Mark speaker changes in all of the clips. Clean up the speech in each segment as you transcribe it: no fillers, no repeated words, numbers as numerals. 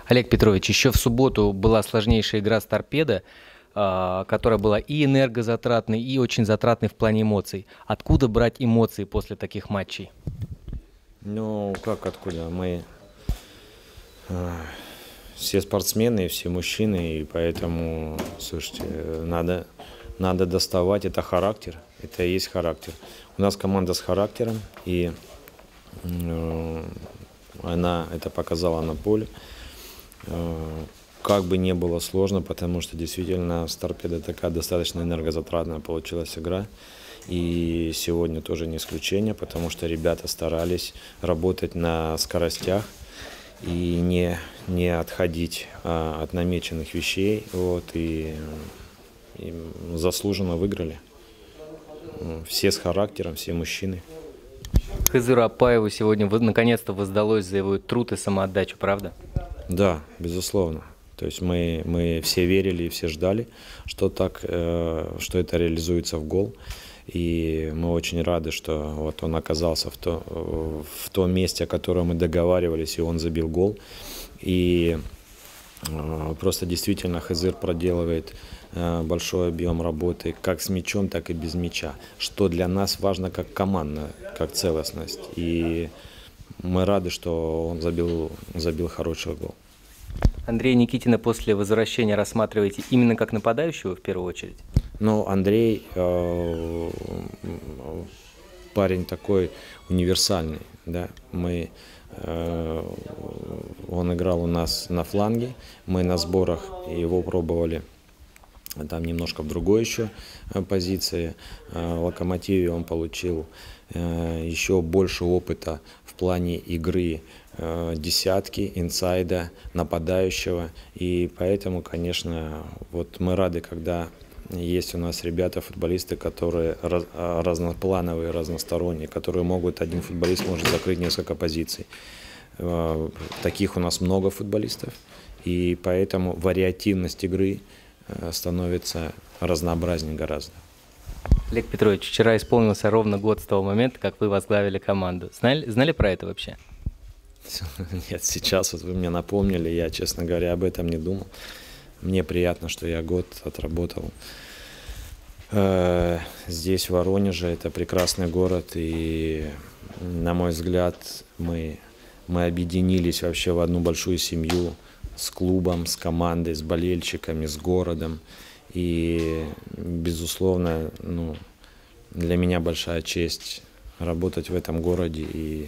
Speaker 1: Олег Петрович, еще в субботу была сложнейшая игра с «Торпедо», которая была и энергозатратной, и очень затратной в плане эмоций. Откуда брать эмоции после таких матчей?
Speaker 2: Ну, как откуда? Мы все спортсмены, все мужчины, и поэтому, слушайте, надо доставать. Это характер, это и есть характер. У нас команда с характером, и она это показала на поле. Как бы не было сложно, потому что действительно с «Торпедо» такая достаточно энергозатратная получилась игра. И сегодня тоже не исключение, потому что ребята старались работать на скоростях и не отходить от намеченных вещей. Вот, и заслуженно выиграли. Все с характером, все мужчины.
Speaker 1: Хызыру Апаеву сегодня наконец-то воздалось за его труд и самоотдачу, правда?
Speaker 2: Да, безусловно. То есть мы все верили и все ждали, что это реализуется в гол. И мы очень рады, что вот он оказался в том месте, о котором мы договаривались, и он забил гол. И просто действительно Хызыр проделывает большой объем работы как с мячом, так и без мяча, что для нас важно как команда, как целостность. И мы рады, что он забил хороший гол.
Speaker 1: Андрея Никитина после возвращения рассматриваете именно как нападающего в первую очередь?
Speaker 2: Ну, Андрей парень такой универсальный, да. Он играл у нас на фланге, мы на сборах его пробовали там немножко в другой еще позиции. В «Локомотиве» он получил еще больше опыта в плане игры десятки, инсайда, нападающего. И поэтому, конечно, вот мы рады, когда есть у нас ребята, футболисты, которые разноплановые, разносторонние, которые один футболист может закрыть несколько позиций. Таких у нас много футболистов, и поэтому вариативность игры становится разнообразнее гораздо.
Speaker 1: Олег Петрович, вчера исполнился ровно год с того момента, как вы возглавили команду. Знали про это вообще?
Speaker 2: Нет, сейчас вот вы мне напомнили, я, честно говоря, об этом не думал. Мне приятно, что я год отработал здесь, в Воронеже. Это прекрасный город, и, на мой взгляд, мы объединились вообще в одну большую семью с клубом, с командой, с болельщиками, с городом. И, безусловно, для меня большая честь работать в этом городе.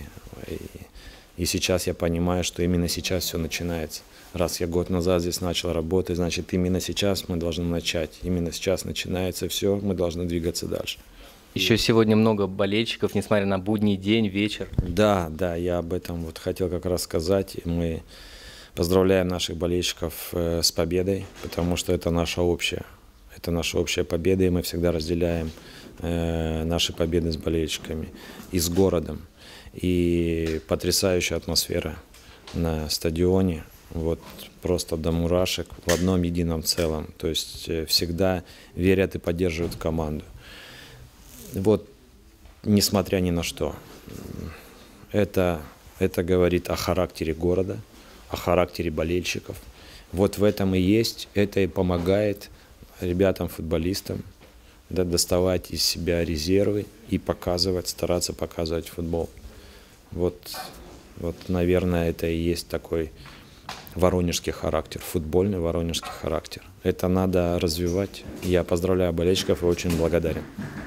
Speaker 2: И сейчас я понимаю, что именно сейчас все начинается. Раз я год назад здесь начал работать, значит, именно сейчас мы должны начать. Именно сейчас начинается все, мы должны двигаться дальше.
Speaker 1: Еще сегодня много болельщиков, несмотря на будний день, вечер.
Speaker 2: Да, я об этом вот хотел как раз сказать. Мы поздравляем наших болельщиков с победой, потому что это наша общая победа, и мы всегда разделяем наши победы с болельщиками и с городом. И потрясающая атмосфера на стадионе, вот просто до мурашек в одном едином целом. То есть всегда верят и поддерживают команду. Вот, несмотря ни на что, это говорит о характере города, о характере болельщиков. Вот в этом и есть, это и помогает ребятам, футболистам, да, доставать из себя резервы и стараться показывать футбол. Вот, наверное, это и есть такой воронежский характер, футбольный воронежский характер. Это надо развивать. Я поздравляю болельщиков и очень благодарен.